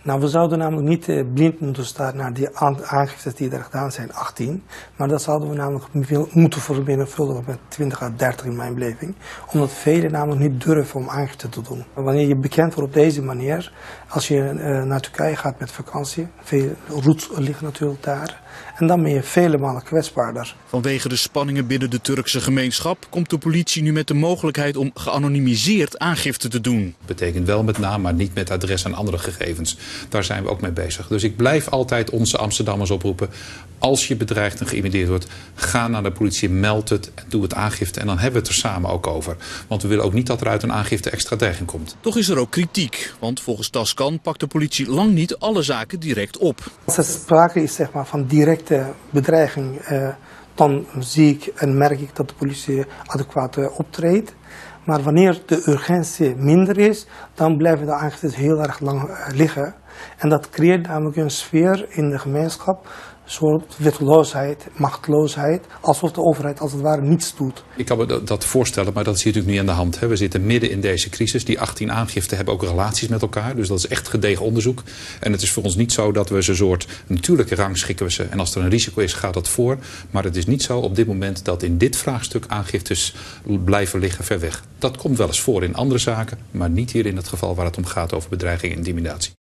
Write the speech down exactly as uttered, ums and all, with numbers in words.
Nou, we zouden namelijk niet uh, blind moeten staan naar die aangiftes die er gedaan zijn, achttien. Maar dat zouden we namelijk moeten vermenigvuldigen met twintig à dertig in mijn beleving. Omdat velen namelijk niet durven om aangifte te doen. Wanneer je bekend wordt op deze manier, als je uh, naar Turkije gaat met vakantie, veel routes liggen natuurlijk daar. En dan ben je vele malen kwetsbaarder. Vanwege de spanningen binnen de Turkse gemeenschap komt de politie nu met de mogelijkheid om geanonimiseerd aangifte te doen. Dat betekent wel met naam, maar niet met adres en andere gegevens. Daar zijn we ook mee bezig. Dus ik blijf altijd onze Amsterdammers oproepen. Als je bedreigd en geïntimideerd wordt, ga naar de politie, meld het en doe het aangifte. En dan hebben we het er samen ook over. Want we willen ook niet dat er uit een aangifte extra dreiging komt. Toch is er ook kritiek. Want volgens Taskan pakt de politie lang niet alle zaken direct op. Als er sprake is zeg maar, van directe bedreiging, eh, dan zie ik en merk ik dat de politie adequaat uh, optreedt. Maar wanneer de urgentie minder is, dan blijven de aangiftes heel erg lang uh, liggen. En dat creëert namelijk een sfeer in de gemeenschap, een soort wetteloosheid, machteloosheid, alsof de overheid als het ware niets doet. Ik kan me dat voorstellen, maar dat is natuurlijk niet aan de hand. We zitten midden in deze crisis. Die achttien aangiften hebben ook relaties met elkaar, dus dat is echt gedegen onderzoek. En het is voor ons niet zo dat we ze soort, natuurlijk rangschikken we ze en als er een risico is gaat dat voor. Maar het is niet zo op dit moment dat in dit vraagstuk aangiftes blijven liggen ver weg. Dat komt wel eens voor in andere zaken, maar niet hier in het geval waar het om gaat over bedreiging en intimidatie.